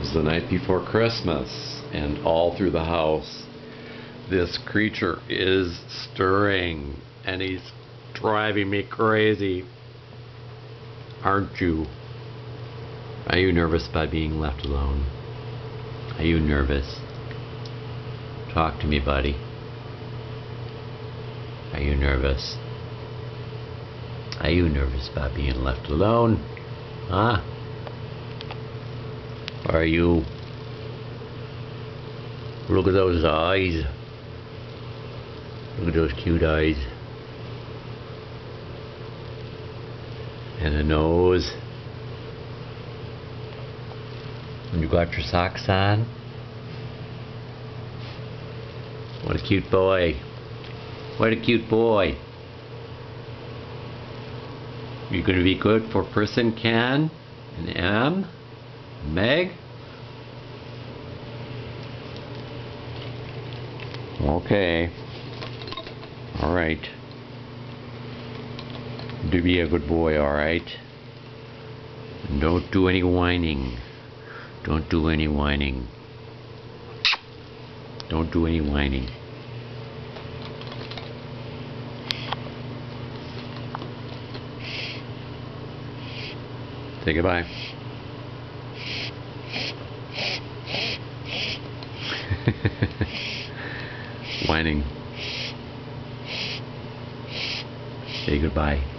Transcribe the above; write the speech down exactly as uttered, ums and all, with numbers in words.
It's the night before Christmas, and all through the house this creature is stirring, and he's driving me crazy. Aren't you? Are you nervous by being left alone? Are you nervous? Talk to me, buddy. Are you nervous? Are you nervous about being left alone? Huh? Are you? Look at those eyes. Look at those cute eyes. And a nose. And you got your socks on. What a cute boy. What a cute boy. You gonna be good for person Ken and M? Meg? Okay. Alright. Do be a good boy, alright? Don't do any whining. Don't do any whining. Don't do any whining. Say goodbye. Whining. Say goodbye.